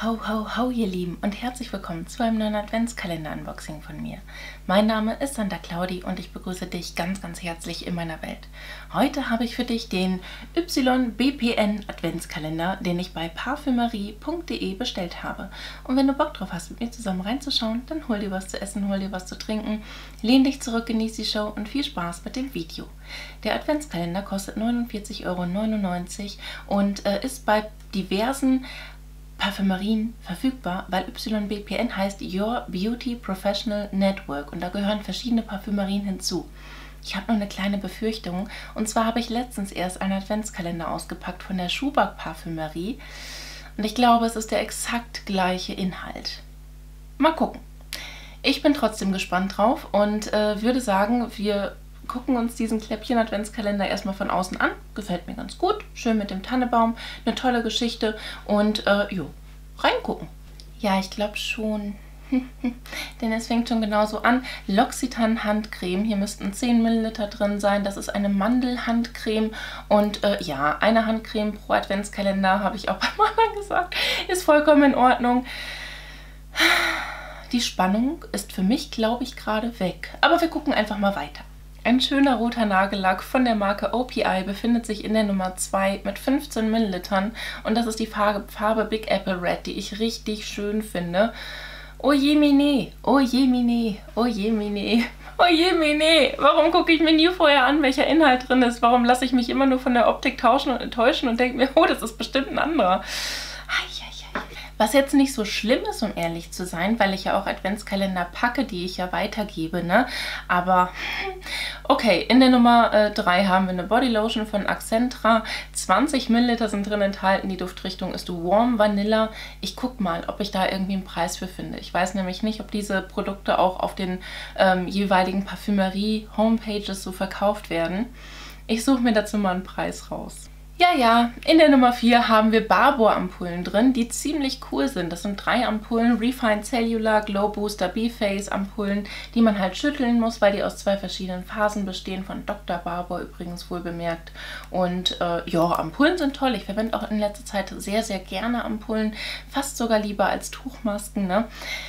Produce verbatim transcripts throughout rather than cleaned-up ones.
Ho, ho, ho, ihr Lieben und herzlich willkommen zu einem neuen Adventskalender-Unboxing von mir. Mein Name ist Santa Claudi und ich begrüße dich ganz, ganz herzlich in meiner Welt. Heute habe ich für dich den Y B P N Adventskalender, den ich bei parfümerie punkt de bestellt habe. Und wenn du Bock drauf hast, mit mir zusammen reinzuschauen, dann hol dir was zu essen, hol dir was zu trinken, lehn dich zurück, genieß die Show und viel Spaß mit dem Video. Der Adventskalender kostet neunundvierzig Euro neunundneunzig und äh, ist bei diversen Parfümerien verfügbar, weil Y B P N heißt Your Beauty Professional Network und da gehören verschiedene Parfümerien hinzu. Ich habe noch eine kleine Befürchtung und zwar habe ich letztens erst einen Adventskalender ausgepackt von der Schuhbach Parfümerie und ich glaube, es ist der exakt gleiche Inhalt. Mal gucken. Ich bin trotzdem gespannt drauf und äh, würde sagen, wir gucken uns diesen Kläppchen-Adventskalender erstmal von außen an. Gefällt mir ganz gut. Schön mit dem Tannebaum. Eine tolle Geschichte. Und, äh, jo, reingucken. Ja, ich glaube schon. Denn es fängt schon genauso an. L'Occitane Handcreme. Hier müssten zehn Milliliter drin sein. Das ist eine Mandelhandcreme. Und, äh, ja, eine Handcreme pro Adventskalender, habe ich auch beim anderen gesagt. Ist vollkommen in Ordnung. Die Spannung ist für mich, glaube ich, gerade weg. Aber wir gucken einfach mal weiter. Ein schöner roter Nagellack von der Marke O P I befindet sich in der Nummer zwei mit fünfzehn Millilitern und das ist die Farbe, Farbe Big Apple Red, die ich richtig schön finde. Oh je mine, oh je mine, oh je mine, oh je mine. Warum gucke ich mir nie vorher an, welcher Inhalt drin ist? Warum lasse ich mich immer nur von der Optik tauschen und enttäuschen und denke mir, oh, das ist bestimmt ein anderer. Was jetzt nicht so schlimm ist, um ehrlich zu sein, weil ich ja auch Adventskalender packe, die ich ja weitergebe, ne? Aber okay, in der Nummer äh, drei haben wir eine Bodylotion von Accentra. zwanzig Milliliter sind drin enthalten. Die Duftrichtung ist Warm Vanilla. Ich gucke mal, ob ich da irgendwie einen Preis für finde. Ich weiß nämlich nicht, ob diese Produkte auch auf den ähm, jeweiligen Parfümerie-Homepages so verkauft werden. Ich suche mir dazu mal einen Preis raus. Ja, ja, in der Nummer vier haben wir Barbour-Ampullen drin, die ziemlich cool sind. Das sind drei Ampullen, Refined Cellular, Glow Booster, B-Face Ampullen, die man halt schütteln muss, weil die aus zwei verschiedenen Phasen bestehen, von Doktor Barbour übrigens wohl bemerkt. Und äh, ja, Ampullen sind toll. Ich verwende auch in letzter Zeit sehr, sehr gerne Ampullen, fast sogar lieber als Tuchmasken, ne?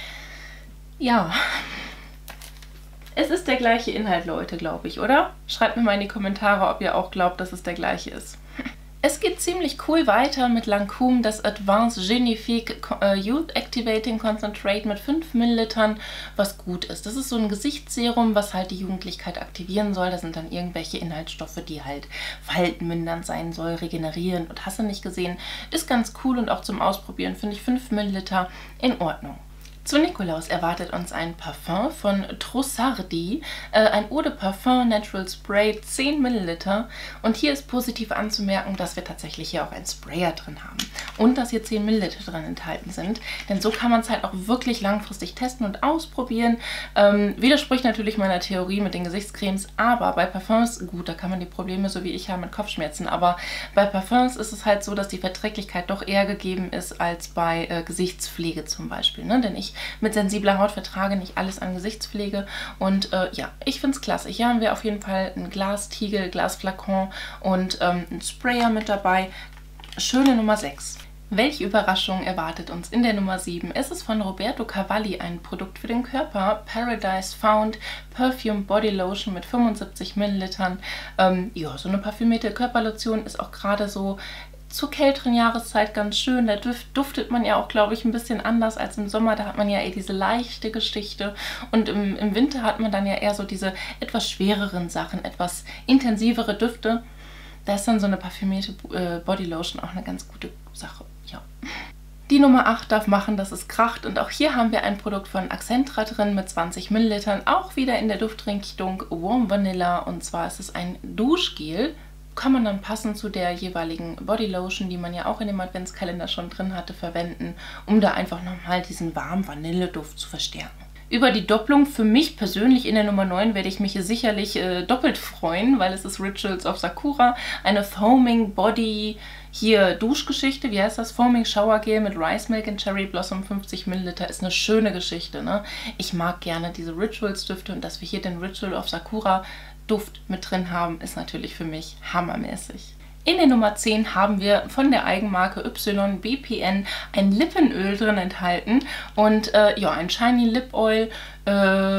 Ja. Es ist der gleiche Inhalt, Leute, glaube ich, oder? Schreibt mir mal in die Kommentare, ob ihr auch glaubt, dass es der gleiche ist. Es geht ziemlich cool weiter mit Lancôme, das Advanced Genifique Youth Activating Concentrate mit fünf Millilitern, was gut ist. Das ist so ein Gesichtsserum, was halt die Jugendlichkeit aktivieren soll. Da sind dann irgendwelche Inhaltsstoffe, die halt faltenmindernd sein soll, regenerieren und hast du nicht gesehen. Ist ganz cool und auch zum Ausprobieren finde ich fünf Milliliter in Ordnung. Zu Nikolaus erwartet uns ein Parfum von Trussardi, äh, ein Eau de Parfum Natural Spray, zehn Milliliter. Und hier ist positiv anzumerken, dass wir tatsächlich hier auch einen Sprayer drin haben und dass hier zehn Milliliter drin enthalten sind. Denn so kann man es halt auch wirklich langfristig testen und ausprobieren. Ähm, widerspricht natürlich meiner Theorie mit den Gesichtscremes, aber bei Parfums, gut, da kann man die Probleme so wie ich haben mit Kopfschmerzen, aber bei Parfums ist es halt so, dass die Verträglichkeit doch eher gegeben ist als bei äh, Gesichtspflege zum Beispiel, ne? Denn ich mit sensibler Haut vertrage nicht alles an Gesichtspflege und äh, ja, ich finde es klasse. Hier haben wir auf jeden Fall ein Glastiegel, Glasflakon und ähm, einen Sprayer mit dabei. Schöne Nummer sechs. Welche Überraschung erwartet uns in der Nummer sieben? Es ist von Roberto Cavalli ein Produkt für den Körper. Paradise Found Perfume Body Lotion mit fünfundsiebzig Millilitern. Ähm, ja, so eine parfümierte Körperlotion ist auch gerade so zur kälteren Jahreszeit ganz schön. Da duftet man ja auch, glaube ich, ein bisschen anders als im Sommer. Da hat man ja eher diese leichte Geschichte und im, im Winter hat man dann ja eher so diese etwas schwereren Sachen, etwas intensivere Düfte. Da ist dann so eine parfümierte äh, Bodylotion auch eine ganz gute Sache. Ja. Die Nummer acht darf machen, dass es kracht und auch hier haben wir ein Produkt von Accentra drin mit zwanzig Millilitern, auch wieder in der Duftrichtung Warm Vanilla und zwar ist es ein Duschgel. Kann man dann passend zu der jeweiligen Bodylotion, die man ja auch in dem Adventskalender schon drin hatte, verwenden, um da einfach nochmal diesen warmen Vanilleduft zu verstärken. Über die Doppelung für mich persönlich in der Nummer neun werde ich mich hier sicherlich äh, doppelt freuen, weil es ist Rituals of Sakura, eine Foaming Body, hier Duschgeschichte, wie heißt das? Foaming Shower Gel mit Rice Milk und Cherry Blossom, fünfzig Milliliter, ist eine schöne Geschichte, ne? Ich mag gerne diese Rituals Düfte und dass wir hier den Ritual of Sakura Duft mit drin haben, ist natürlich für mich hammermäßig. In der Nummer zehn haben wir von der Eigenmarke Y B P N ein Lippenöl drin enthalten und äh, ja, ein Shiny Lip Oil, äh,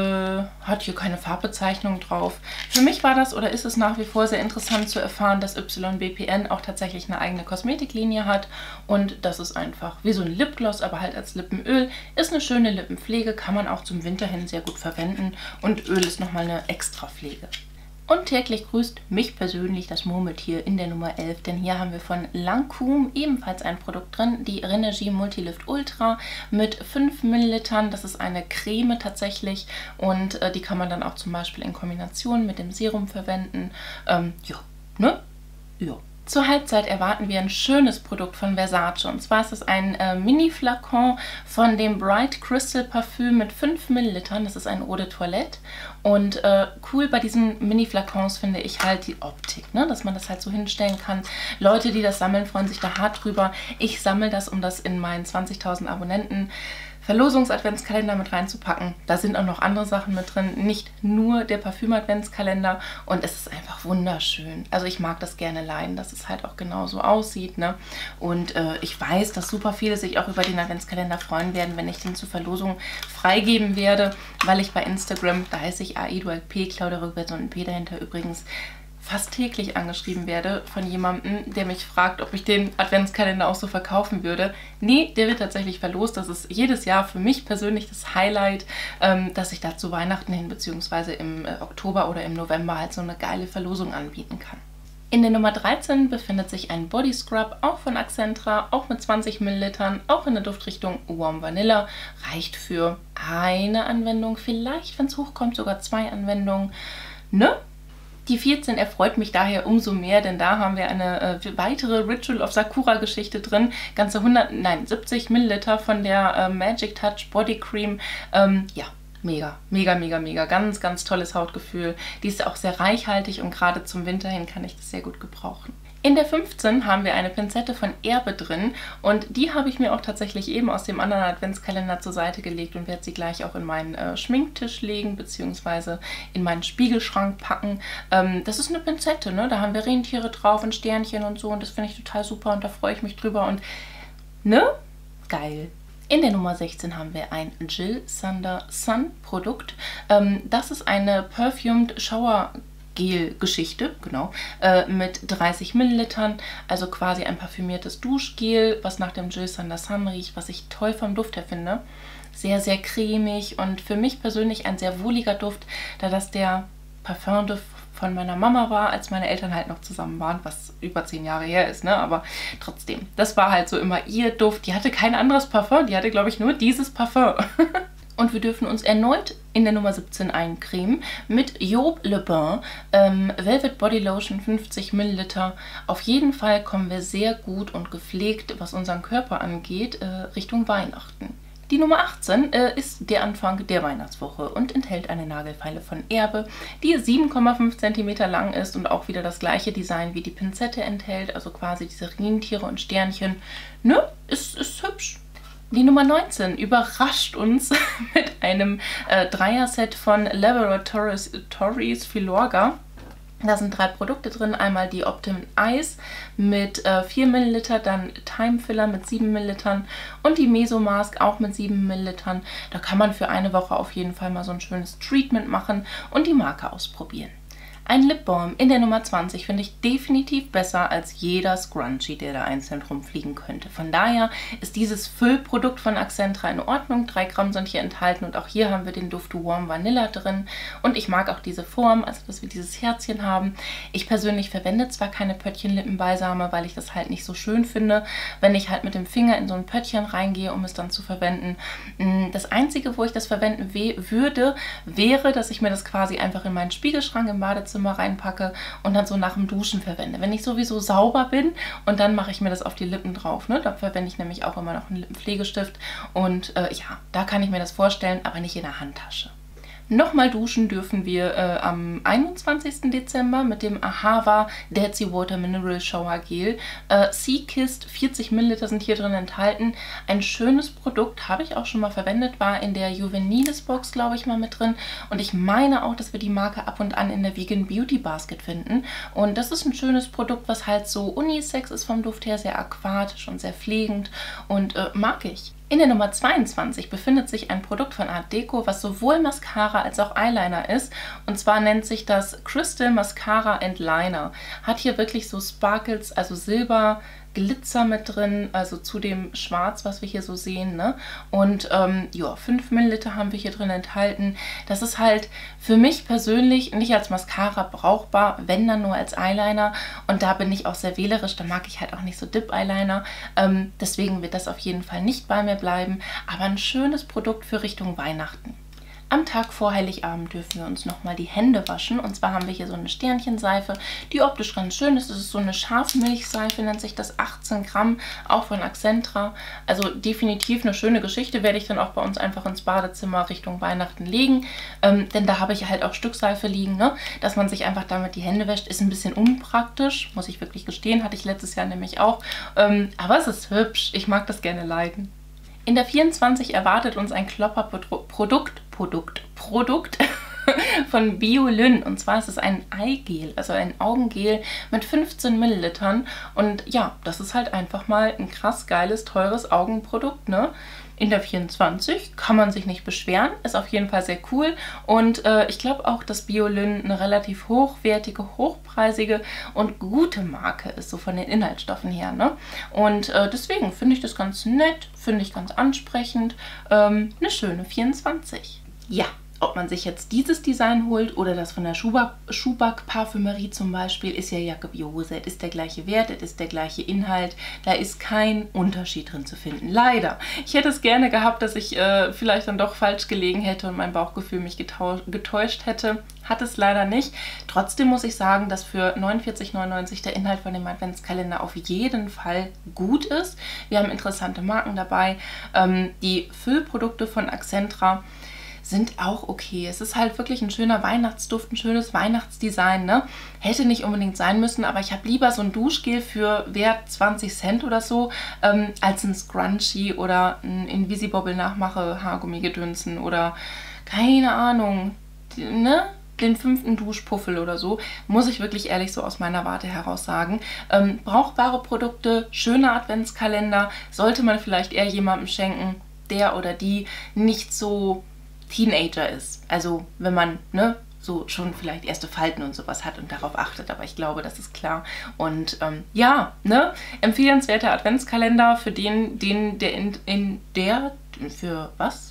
hat hier keine Farbbezeichnung drauf. Für mich war das oder ist es nach wie vor sehr interessant zu erfahren, dass Y B P N auch tatsächlich eine eigene Kosmetiklinie hat und das ist einfach wie so ein Lipgloss, aber halt als Lippenöl. Ist eine schöne Lippenpflege, kann man auch zum Winter hin sehr gut verwenden und Öl ist nochmal eine Extrapflege. Und täglich grüßt mich persönlich das Murmeltier in der Nummer elf, denn hier haben wir von Lancôme ebenfalls ein Produkt drin, die Rénergie Multilift Ultra mit fünf Millilitern. Das ist eine Creme tatsächlich und äh, die kann man dann auch zum Beispiel in Kombination mit dem Serum verwenden. Ähm, ja, ne? Ja. Zur Halbzeit erwarten wir ein schönes Produkt von Versace und zwar ist es ein äh, Mini-Flakon von dem Bright Crystal Parfüm mit fünf Millilitern. Das ist ein Eau de Toilette und äh, cool bei diesen Mini-Flakons finde ich halt die Optik, ne? Dass man das halt so hinstellen kann. Leute, die das sammeln, freuen sich da hart drüber. Ich sammle das, um das in meinen zwanzigtausend Abonnenten Verlosungs-Adventskalender mit reinzupacken. Da sind auch noch andere Sachen mit drin, nicht nur der Parfüm-Adventskalender und es ist einfach wunderschön. Also ich mag das gerne leiden, dass es halt auch genau so aussieht, ne? Und äh, ich weiß, dass super viele sich auch über den Adventskalender freuen werden, wenn ich den zur Verlosung freigeben werde, weil ich bei Instagram, da heiße ich A E D U L P, Claudia Rückwärts und ein P dahinter übrigens, fast täglich angeschrieben werde von jemandem, der mich fragt, ob ich den Adventskalender auch so verkaufen würde. Nee, der wird tatsächlich verlost. Das ist jedes Jahr für mich persönlich das Highlight, ähm, dass ich da zu Weihnachten hin, beziehungsweise im äh, Oktober oder im November halt so eine geile Verlosung anbieten kann. In der Nummer dreizehn befindet sich ein Body Scrub, auch von Accentra, auch mit zwanzig Millilitern, auch in der Duftrichtung Warm Vanilla. Reicht für eine Anwendung, vielleicht, wenn es hochkommt, sogar zwei Anwendungen. Ne? Die vierzehn erfreut mich daher umso mehr, denn da haben wir eine äh, weitere Ritual of Sakura Geschichte drin. Ganze hundert, nein, siebzig Milliliter von der äh, Magic Touch Body Cream. Ähm, ja, mega, mega, mega, mega. Ganz, ganz tolles Hautgefühl. Die ist auch sehr reichhaltig und gerade zum Winter hin kann ich das sehr gut gebrauchen. In der fünfzehn haben wir eine Pinzette von Erbe drin und die habe ich mir auch tatsächlich eben aus dem anderen Adventskalender zur Seite gelegt und werde sie gleich auch in meinen äh, Schminktisch legen bzw. in meinen Spiegelschrank packen. Ähm, das ist eine Pinzette, ne? Da haben wir Rentiere drauf und Sternchen und so und das finde ich total super und da freue ich mich drüber und ne? Geil. In der Nummer sechzehn haben wir ein Jill Sander Sun Produkt. Ähm, das ist eine Perfumed Shower Gel-Geschichte, genau, äh, mit dreißig Millilitern, also quasi ein parfümiertes Duschgel, was nach dem Jill Sander Sun riecht, was ich toll vom Duft her finde. Sehr, sehr cremig und für mich persönlich ein sehr wohliger Duft, da das der Parfumduft von meiner Mama war, als meine Eltern halt noch zusammen waren, was über zehn Jahre her ist, ne, aber trotzdem, das war halt so immer ihr Duft. Die hatte kein anderes Parfum, die hatte, glaube ich, nur dieses Parfum. Und wir dürfen uns erneut in der Nummer siebzehn eincremen mit Job Le Bain ähm, Velvet Body Lotion fünfzig Milliliter. Auf jeden Fall kommen wir sehr gut und gepflegt, was unseren Körper angeht, äh, Richtung Weihnachten. Die Nummer achtzehn äh, ist der Anfang der Weihnachtswoche und enthält eine Nagelfeile von Erbe, die sieben Komma fünf Zentimeter lang ist und auch wieder das gleiche Design wie die Pinzette enthält, also quasi diese Rentiere und Sternchen. Ne? Ist, ist hübsch. Die Nummer neunzehn überrascht uns mit einem äh, Dreier-Set von Laboratories Filorga. Da sind drei Produkte drin, einmal die Optim Eyes mit äh, vier Milliliter, dann Time Filler mit sieben Millilitern und die Mesomask auch mit sieben Millilitern. Da kann man für eine Woche auf jeden Fall mal so ein schönes Treatment machen und die Marke ausprobieren. Ein Lip Balm in der Nummer zwanzig finde ich definitiv besser als jeder Scrunchie, der da einzeln rumfliegen könnte. Von daher ist dieses Füllprodukt von Accentra in Ordnung. drei Gramm sind hier enthalten und auch hier haben wir den Duft Warm Vanilla drin. Und ich mag auch diese Form, also dass wir dieses Herzchen haben. Ich persönlich verwende zwar keine Pöttchen-Lippenbalsame, weil ich das halt nicht so schön finde, wenn ich halt mit dem Finger in so ein Pöttchen reingehe, um es dann zu verwenden. Das Einzige, wo ich das verwenden würde, wäre, dass ich mir das quasi einfach in meinen Spiegelschrank im Badezimmer reinpacke und dann so nach dem Duschen verwende. Wenn ich sowieso sauber bin und dann mache ich mir das auf die Lippen drauf. Ne? Da verwende ich nämlich auch immer noch einen Lippenpflegestift und äh, ja, da kann ich mir das vorstellen, aber nicht in der Handtasche. Nochmal duschen dürfen wir äh, am einundzwanzigsten Dezember mit dem Ahava Dead Sea Water Mineral Shower Gel. Äh, Sea Kissed, vierzig Milliliter sind hier drin enthalten. Ein schönes Produkt, habe ich auch schon mal verwendet, war in der Juveniles Box, glaube ich, mal mit drin. Und ich meine auch, dass wir die Marke ab und an in der Vegan Beauty Basket finden. Und das ist ein schönes Produkt, was halt so unisex ist vom Duft her, sehr aquatisch und sehr pflegend und äh, mag ich. In der Nummer zweiundzwanzig befindet sich ein Produkt von Art Deco, was sowohl Mascara als auch Eyeliner ist. Und zwar nennt sich das Crystal Mascara and Liner. Hat hier wirklich so Sparkles, also Silber, Glitzer mit drin, also zu dem Schwarz, was wir hier so sehen, ne? Und ähm, ja, fünf Milliliter haben wir hier drin enthalten. Das ist halt für mich persönlich nicht als Mascara brauchbar, wenn dann nur als Eyeliner. Und da bin ich auch sehr wählerisch, da mag ich halt auch nicht so Dip-Eyeliner. Ähm, deswegen wird das auf jeden Fall nicht bei mir bleiben. Aber ein schönes Produkt für Richtung Weihnachten. Am Tag vor Heiligabend dürfen wir uns nochmal die Hände waschen. Und zwar haben wir hier so eine Sternchenseife, die optisch ganz schön ist. Das ist so eine Schafmilchseife, nennt sich das, achtzehn Gramm, auch von Accentra. Also definitiv eine schöne Geschichte, werde ich dann auch bei uns einfach ins Badezimmer Richtung Weihnachten legen. Ähm, denn da habe ich halt auch Stückseife liegen, ne? Dass man sich einfach damit die Hände wäscht, ist ein bisschen unpraktisch, muss ich wirklich gestehen. Hatte ich letztes Jahr nämlich auch. Ähm, aber es ist hübsch, ich mag das gerne leiden. In der vierundzwanzig erwartet uns ein Klopper-Produkt, Produkt, Produkt von Biolyn. Und zwar ist es ein Eigel, also ein Augengel mit fünfzehn Millilitern. Und ja, das ist halt einfach mal ein krass geiles, teures Augenprodukt, ne? In der vierundzwanzig kann man sich nicht beschweren, ist auf jeden Fall sehr cool und äh, ich glaube auch, dass Biolyn eine relativ hochwertige, hochpreisige und gute Marke ist, so von den Inhaltsstoffen her, ne? Und äh, deswegen finde ich das ganz nett, finde ich ganz ansprechend, ähm, eine schöne vierundzwanzig. Ja. Ob man sich jetzt dieses Design holt oder das von der Schuhback Parfümerie zum Beispiel, ist ja Jacke wie Hose. Es ist der gleiche Wert, es ist der gleiche Inhalt. Da ist kein Unterschied drin zu finden. Leider. Ich hätte es gerne gehabt, dass ich äh, vielleicht dann doch falsch gelegen hätte und mein Bauchgefühl mich getäuscht hätte. Hat es leider nicht. Trotzdem muss ich sagen, dass für neunundvierzig neunundneunzig der Inhalt von dem Adventskalender auf jeden Fall gut ist. Wir haben interessante Marken dabei. Ähm, die Füllprodukte von Accentra sind auch okay. Es ist halt wirklich ein schöner Weihnachtsduft, ein schönes Weihnachtsdesign, ne? Hätte nicht unbedingt sein müssen, aber ich habe lieber so ein Duschgel für Wert zwanzig Cent oder so, ähm, als ein Scrunchie oder ein Invisibobble Nachmache Haargummigedönsen oder keine Ahnung, ne? Den fünften Duschpuffel oder so, muss ich wirklich ehrlich so aus meiner Warte heraus sagen. Ähm, brauchbare Produkte, schöner Adventskalender, sollte man vielleicht eher jemandem schenken, der oder die nicht so Teenager ist. Also wenn man, ne, so schon vielleicht erste Falten und sowas hat und darauf achtet, aber ich glaube, das ist klar. Und ähm, ja, ne, empfehlenswerter Adventskalender für den, den, der in, in der, für was?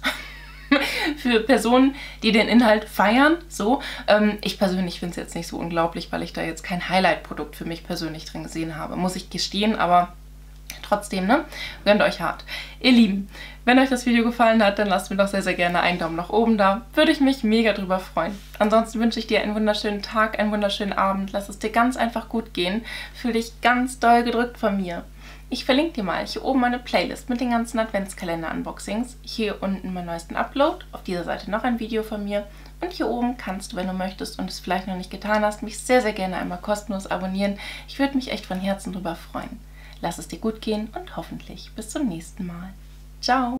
Für Personen, die den Inhalt feiern, so. Ähm, ich persönlich finde es jetzt nicht so unglaublich, weil ich da jetzt kein Highlight-Produkt für mich persönlich drin gesehen habe, muss ich gestehen, aber trotzdem, ne, gönnt euch hart. Ihr Lieben, wenn euch das Video gefallen hat, dann lasst mir doch sehr, sehr gerne einen Daumen nach oben da. Würde ich mich mega drüber freuen. Ansonsten wünsche ich dir einen wunderschönen Tag, einen wunderschönen Abend. Lass es dir ganz einfach gut gehen. Fühl dich ganz doll gedrückt von mir. Ich verlinke dir mal hier oben meine Playlist mit den ganzen Adventskalender-Unboxings. Hier unten meinen neuesten Upload. Auf dieser Seite noch ein Video von mir. Und hier oben kannst du, wenn du möchtest und es vielleicht noch nicht getan hast, mich sehr, sehr gerne einmal kostenlos abonnieren. Ich würde mich echt von Herzen drüber freuen. Lass es dir gut gehen und hoffentlich bis zum nächsten Mal. Ciao!